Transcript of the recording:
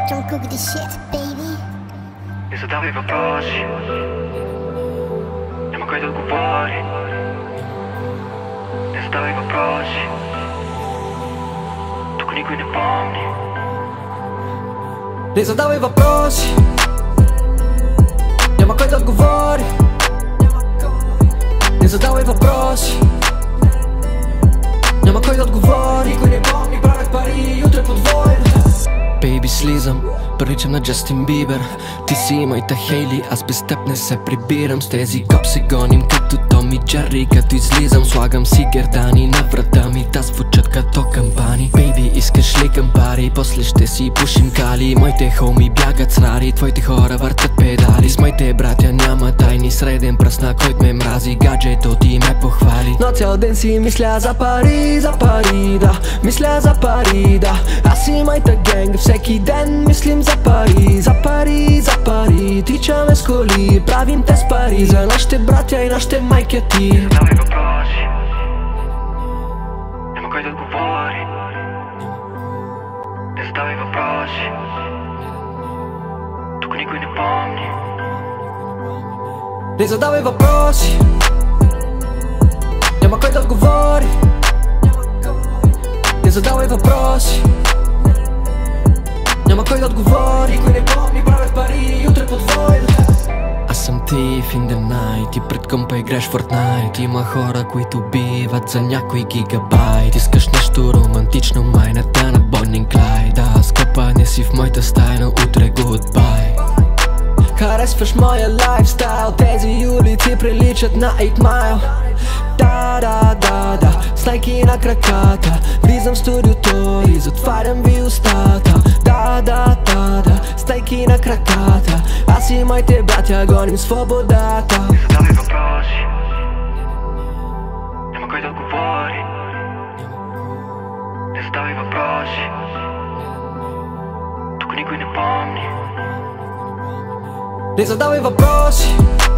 Don't cook this shit, baby. Не задавай въпроси, няма кой да отговори. Не задавай въпроси, тук никой не помни. Не задавай въпроси, няма кой да отговори. Не задавай въпроси, няма кой да отговори. Никой не помни, правят пари утре подвоен. Бейби, слизам, приличам на Джастин Бибер. Ти си моята Хейли, аз без теб не се прибирам. С тези коп се гоним като Том и Джери. Като излизам, слагам си гердани на врата ми, да звучат като кампани. Бейби, искаш ли кампари? После ще си пушим кали. Моите хоми бягат с рари, твоите хора въртат педали. С моите братя няма тайни, среден пръст на който ме мрази. Гаджето ти ме похвали. Но цял ден си мисля за пари, да. Мисля за пари, да. Аз и моята генг всеки ден мислим за пари, за пари. Тичаме с коли, правим те с пари за нашите братя и нашите майки ти. Не задавай въпроси, няма кой да отговори. Не задавай въпроси, тук никой не помни. Не задавай въпроси, няма кой да отговори. Не задавай въпроси, няма кой да отговори. Никой не помни, правят пари утре подвоен. Аз съм thief in the night, ти пред компа играеш Fortnite. Има хора, които биват за някой гигабайт. Искаш нещо романтично, майната на Bonnie and Clyde. Да, скъпа, не си в моята стая, но утре goodbye. Харесваш моя лайфстайл, тези улици приличат на 8 Mile. Да, с лайки на краката влизам в студиото и затварям ви устата. Да, с лайки на краката аз и моите братя гоним свободата. Не задавай въпроси, няма кой да отговори. Не задавай въпроси, тук никой не помни. Не задавай въпроси,